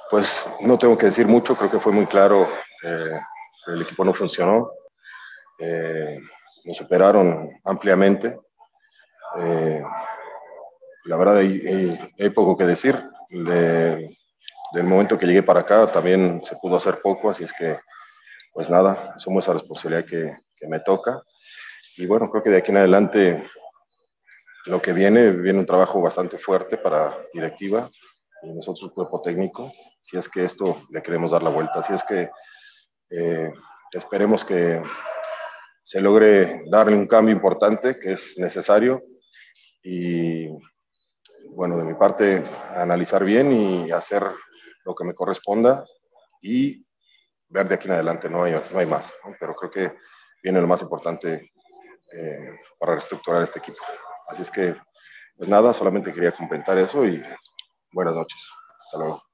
Pues no tengo que decir mucho, creo que fue muy claro. eh, el equipo no funcionó, eh, nos superaron ampliamente. Eh, la verdad hay poco que decir. Del momento que llegué para acá también se pudo hacer poco, así es que pues nada, asumo esa responsabilidad que me toca. Y bueno, creo que de aquí en adelante lo que viene un trabajo bastante fuerte para directiva y nosotros, cuerpo técnico, si es que esto le queremos dar la vuelta, si es que eh, esperemos que se logre darle un cambio importante que es necesario y bueno, de mi parte, analizar bien y hacer lo que me corresponda y ver de aquí en adelante, no hay más, ¿no? Pero creo que viene lo más importante para reestructurar este equipo. Así es que, pues nada, solamente quería comentar eso y buenas noches. Hasta luego.